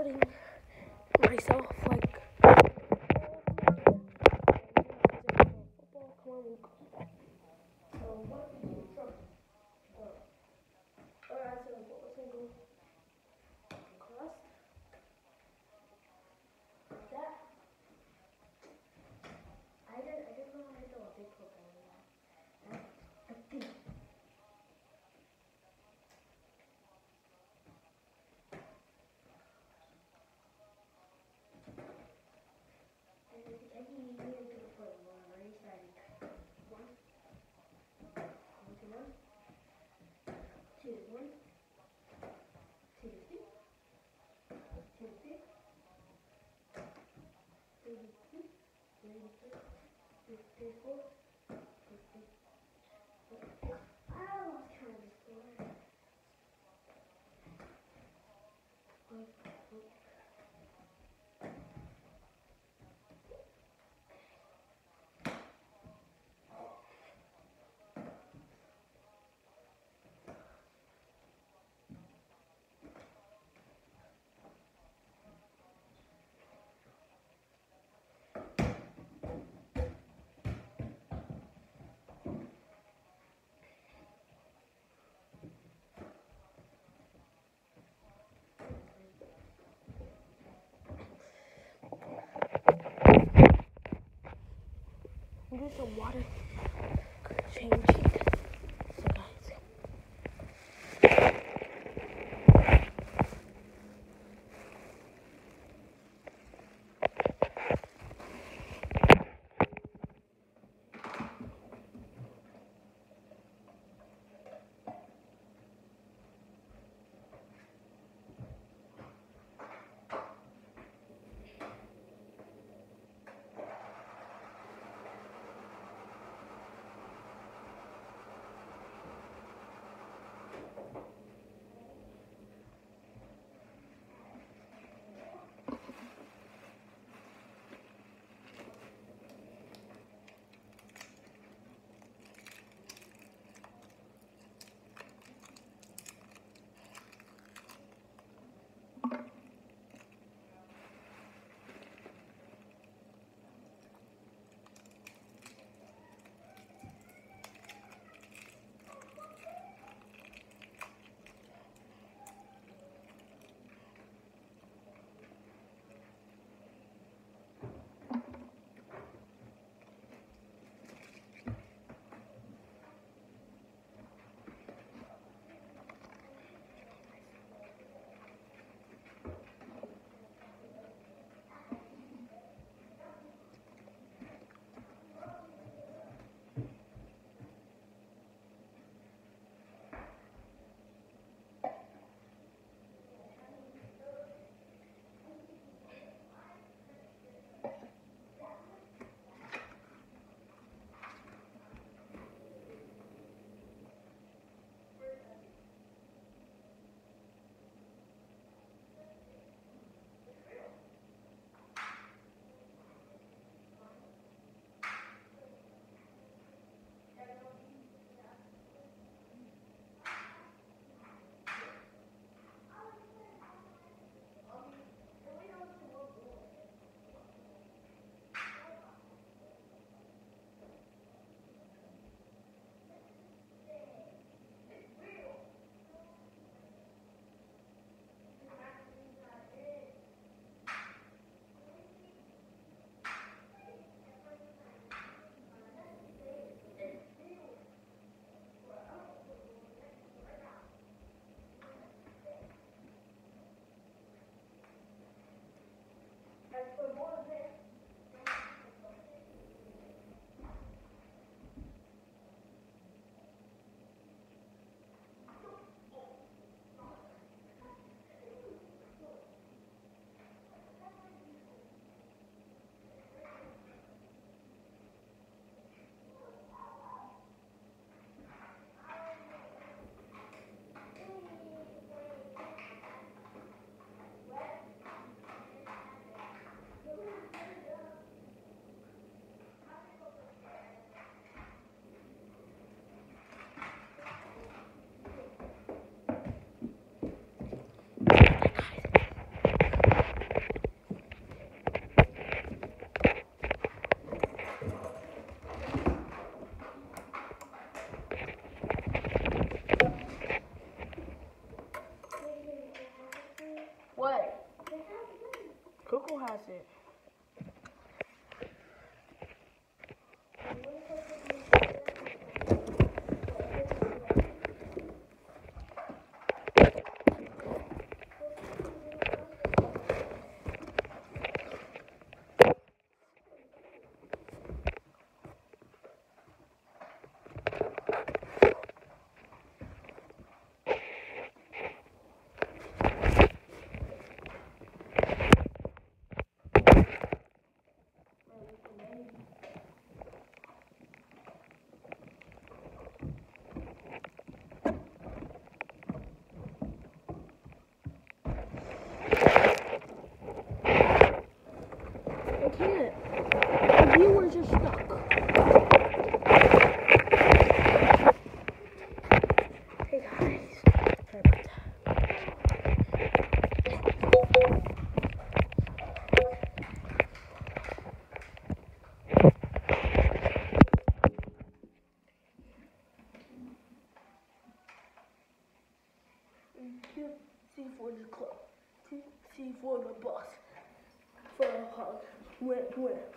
recording myself like football. Come on, Luke. What did you try? Alright, so what was I going cross? Like that? I didn't know how to do a big football like that. Like this. I think you need to do it for one. Ready, steady. One, one, two, one, two, three, two, three, three, three, three, three, three, four, three, three, four, three. I lost count of the score. Do some water change. So guys, can't. The viewers are stuck. Hey guys. Sorry about that. C for the club. C for the bus. For a hug. Win.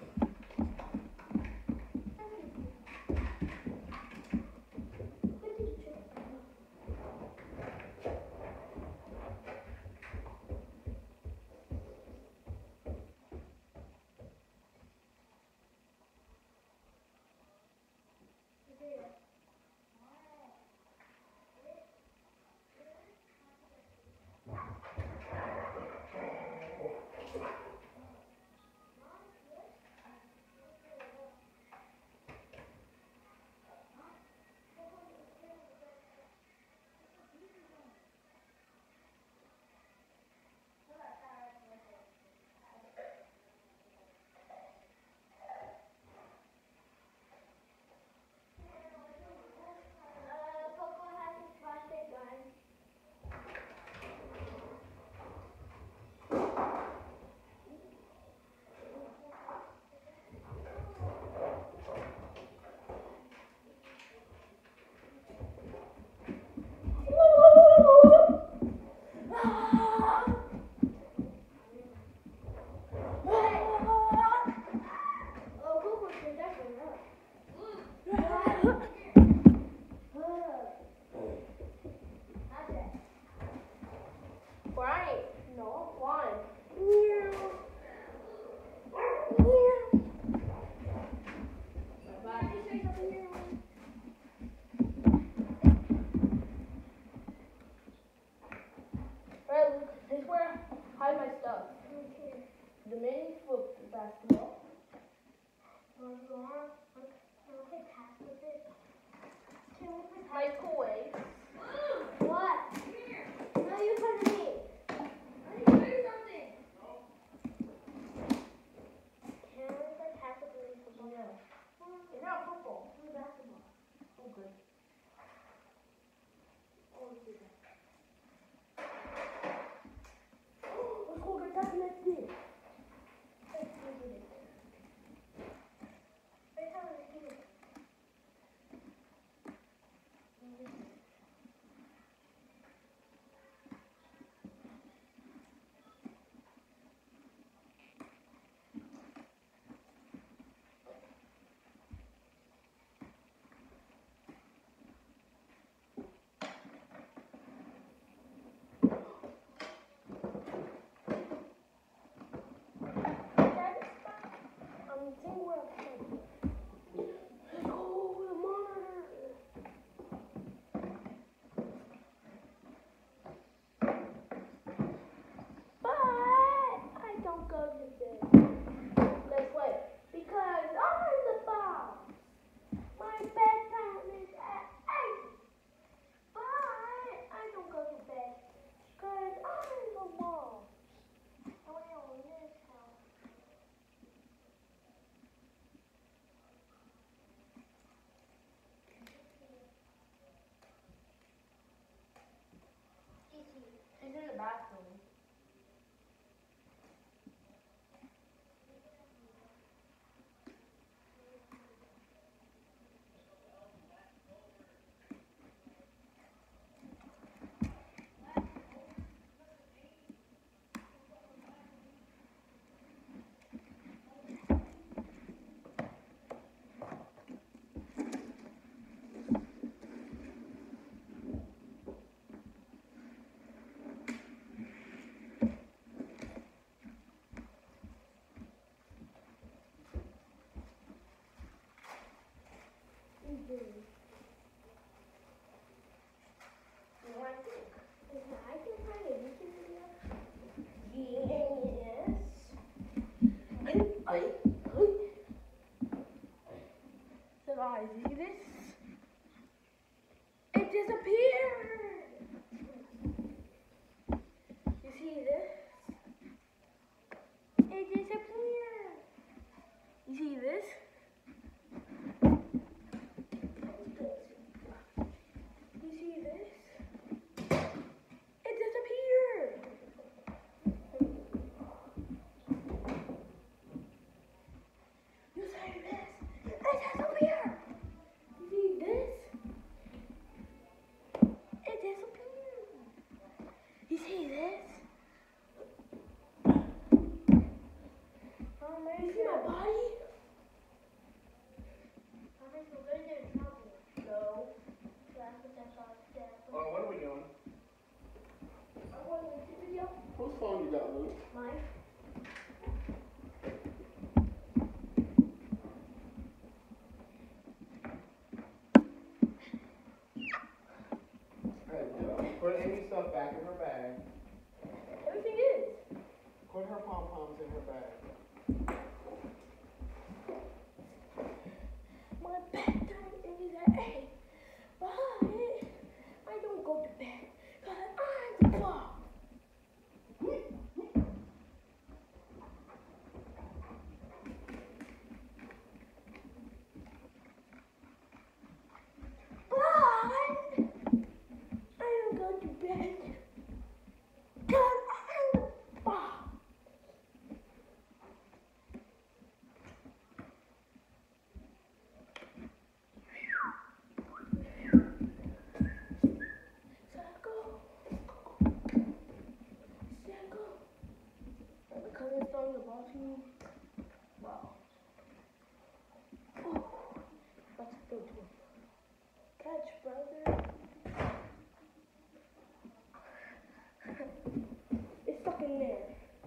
Right. No, one. Alright, Luke, this is where I hide my stuff. The mini foot basketball. My toys. What? No, you put me. It's not football. Basketball. Oh, good. Let's go get that next thing. She's in the bathroom. Whose phone you got, Luke? Mine. There you go. Put Amy's stuff back in her bag. Everything is. Put her pom-poms in her bag. My bedtime is at 8. But I don't go to bed because I'm the boss. But I don't go to bed because I'm the boss. And the cousin song the ball to me. Wow. Oh, that's a good one. Catch, brother. It's stuck in there.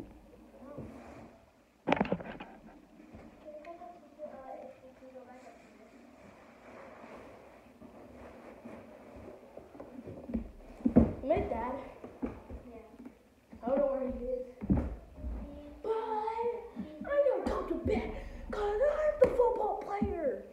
Met Dad. Yeah. I don't know where he is. But I don't go to bed because I'm the football player.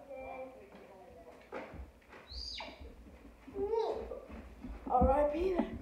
All right, Peter.